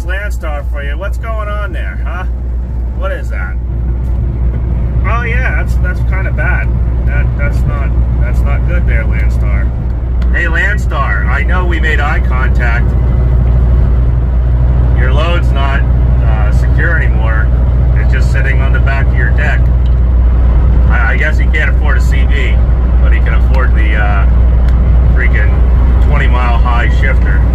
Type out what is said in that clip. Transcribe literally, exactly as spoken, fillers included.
Landstar for you. What's going on there, huh? What is that? Oh yeah, that's that's kind of bad. That that's not that's not good there, Landstar. Hey Landstar, I know we made eye contact. Your load's not uh, secure anymore. It's just sitting on the back of your deck. I, I guess he can't afford a C V, but he can afford the uh, freaking twenty mile high shifter.